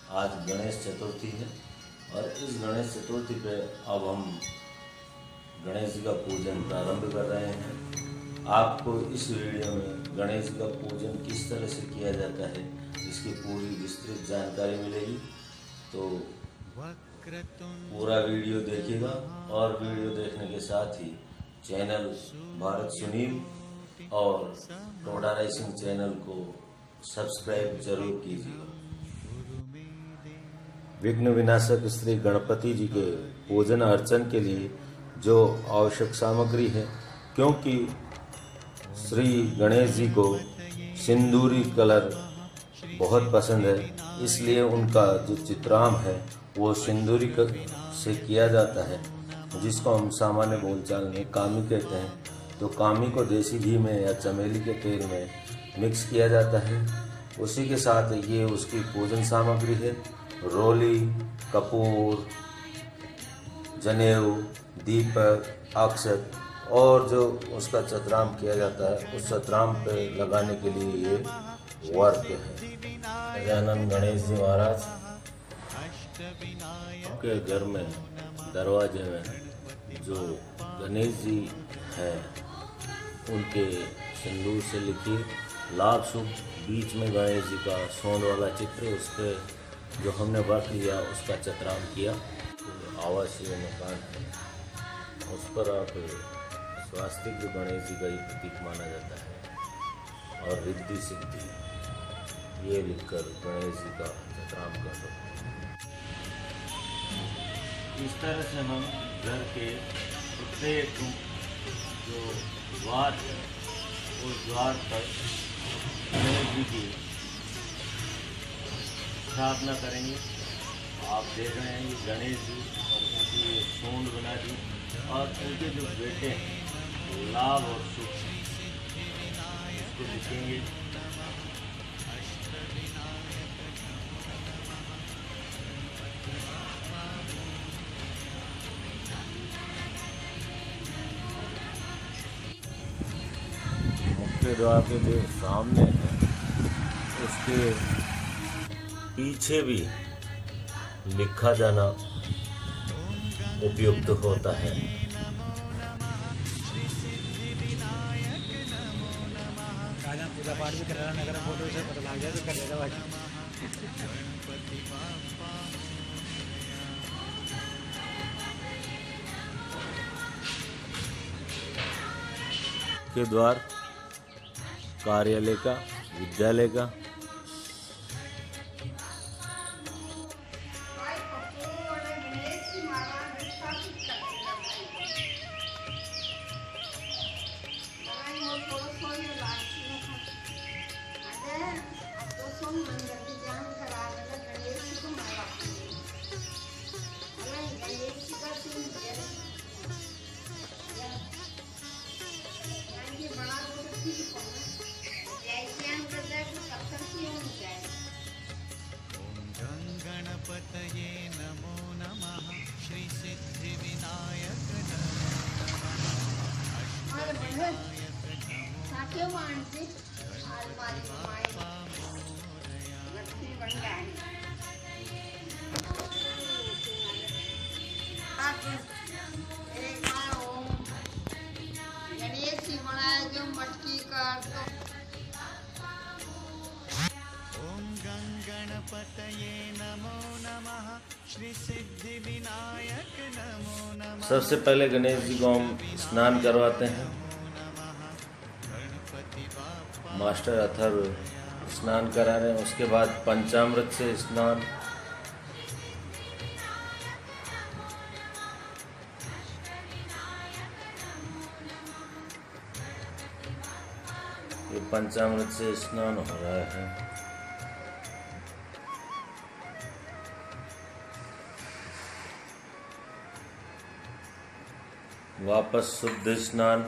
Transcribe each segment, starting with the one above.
आज गणेश चतुर्थी है और इस गणेश चतुर्थी पे अब हम गणेश जी का पूजन प्रारंभ कर रहे हैं। आपको इस वीडियो में गणेश जी का पूजन किस तरह से किया जाता है इसकी पूरी विस्तृत जानकारी मिलेगी, तो पूरा वीडियो देखिएगा और वीडियो देखने के साथ ही चैनल भारत सुनील और टोडा राइसिंग चैनल को सब्सक्राइब जरूर कीजिएगा। विघ्न विनाशक श्री गणपति जी के पूजन अर्चन के लिए जो आवश्यक सामग्री है, क्योंकि श्री गणेश जी को सिंदूरी कलर बहुत पसंद है, इसलिए उनका जो चित्राम है वो सिंदूरी से किया जाता है, जिसको हम सामान्य बोलचाल में कामी कहते हैं। तो कामी को देसी घी में या चमेली के तेल में मिक्स किया जाता है। उसी के साथ ये उसकी पूजन सामग्री है। रोली, कपूर, जनेऊ, दीपक, अक्षत और जो उसका चतराम किया जाता है, उस चतराम पे लगाने के लिए ये वर्क है। गजानन गणेश जी महाराज के घर में दरवाजे में जो गणेश जी हैं उनके सिंदूर से लिखी लाभ शुभ, बीच में गणेश जी का सोंड वाला चित्र, उस पर जो हमने वर्क लिया उसका चतराम किया। तो आवासीय मकान है, उस पर आप स्वास्तिक गणेश जी का ही प्रतीक माना जाता है और रिद्धि सिद्धि ये लिखकर गणेश जी का चतराम कर सकते हैं। इस तरह से हम घर के प्रत्येक जो द्वार है उस द्वार पर गणेश जी की स्थापना करेंगे। आप देख रहे हैं ये गणेश जी और उनकी सूंड बना दी और उनके जो बेटे हैं लाभ और सुख इसको लिखेंगे। मुख्य द्वार के जो सामने है उसके पीछे भी लिखा जाना उपयुक्त होता है। पूजा पाठ भी कराना, अगर फोटो से पता लग जाए तो कर देगा भाई। के द्वार कार्यालय का, विद्यालय का, गणपतये नमो नमः। श्री सिद्धि विनायक गणेश बनाया जो मटकी कर गणपतये नमो नमः। श्री सिद्धि विनायक नमो नमः। सबसे पहले गणेश जी को हम स्नान करवाते हैं। मास्टर अथर्व स्नान करा रहे हैं, उसके बाद पंचामृत से स्नान, ये पंचामृत से स्नान हो रहा है। वापस शुद्ध स्नान,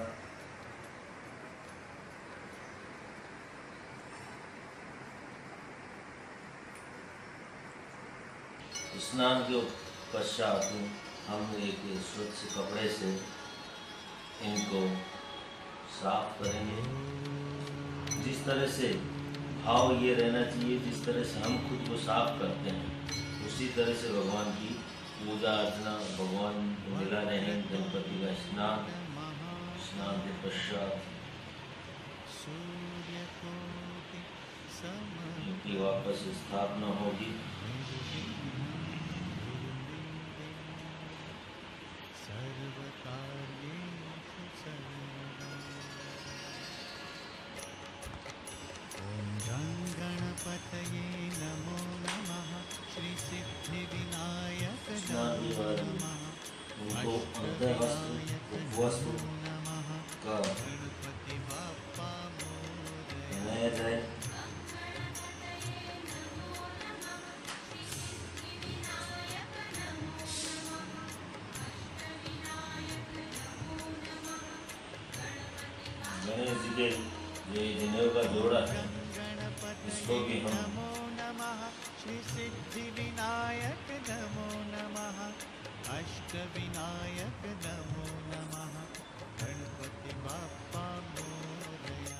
स्नान के पश्चात हम एक स्वच्छ कपड़े से इनको साफ करेंगे। जिस तरह से भाव ये रहना चाहिए, जिस तरह से हम खुद को साफ करते हैं उसी तरह से भगवान की पूजा अर्चना, भगवान को मिला रहे, गणपति का स्नान के पश्चात इनकी वापस स्थापना होगी। गणपतये नमो नमः श्री सिद्धि विनायक उनको वस्त्र का पहनाया जाए। गणेश जी के ये जनेऊ का जोड़ा है, इसको भी हम नमो नमः श्री सिद्धि विनायक नमो नमः अष्ट विनायक नमो नमः गणपति बाप्पा मोरया।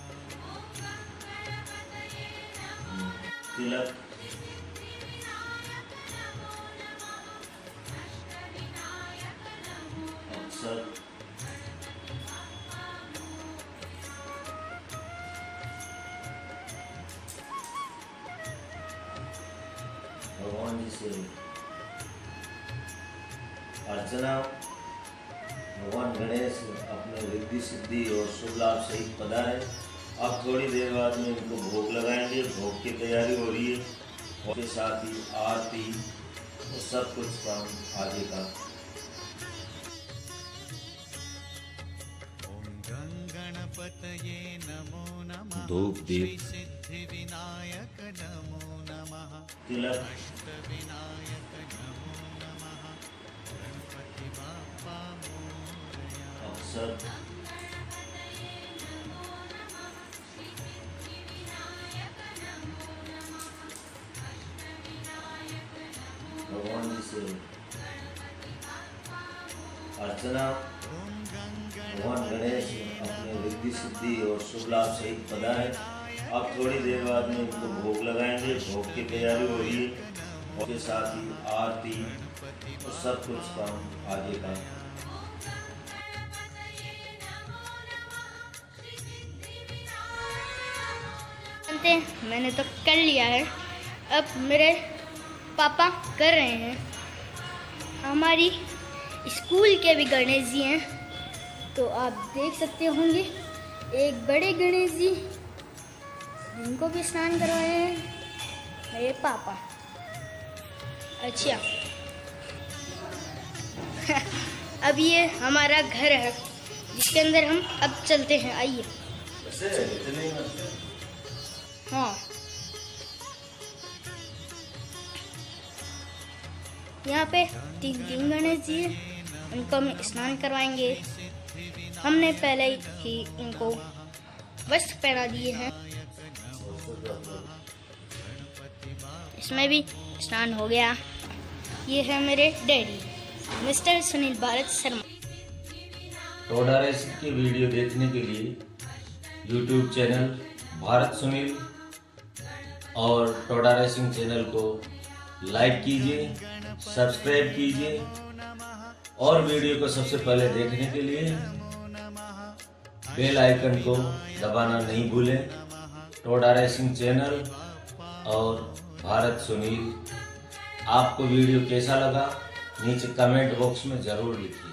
तिलक, अक्षर, भगवान जी से अर्चना। भगवान गणेश अपने रिद्धि सिद्धि और शुभ लाभ सहित पधारे। अब थोड़ी देर बाद में इनको भोग लगाएंगे। भोग की तैयारी हो रही है और के साथ ही आरती और सब कुछ काम आगे का। गणपतये नमो नमः धूप दीप, श्री सिद्धि विनायक नमो नमः तिलक, अष्ट विनायक नमो नमः गणपति बाप्पा मोरया। अक्षर, भगवान जी से अर्चना। भगवान गणेश अपने रिद्धि सिद्धि और शुभ लाभ सहित पधारे। अब थोड़ी देर बाद में इनको भोग लगाएंगे। भोग की तैयारी हो रही है और के साथ ही आरती और सब कुछ काम आगे का। मैंने तो कर लिया है, अब मेरे पापा कर रहे हैं। हमारी स्कूल के भी गणेश जी हैं, तो आप देख सकते होंगे एक बड़े गणेश जी, जिनको भी स्नान करवाए हैं मेरे पापा। अच्छा अब ये हमारा घर है जिसके अंदर हम अब चलते हैं, आइए। हाँ, यहाँ पे तीन गणेश जी हैं, उनको हम स्नान करवाएंगे। हमने पहले ही इनको वस्त्र पहना दिए हैं। इसमें भी स्नान हो गया। ये है मेरे daddy mister Sunil Bharat Sharma. Toda racing की वीडियो देखने के लिए यूट्यूब चैनल भारत सुनील और टोडा रेसिंग चैनल को लाइक कीजिए, सब्सक्राइब कीजिए और वीडियो को सबसे पहले देखने के लिए बेल आइकन को दबाना नहीं भूलें। टोडा रेसिंग चैनल और भारत सुनील, आपको वीडियो कैसा लगा नीचे कमेंट बॉक्स में ज़रूर लिखिए।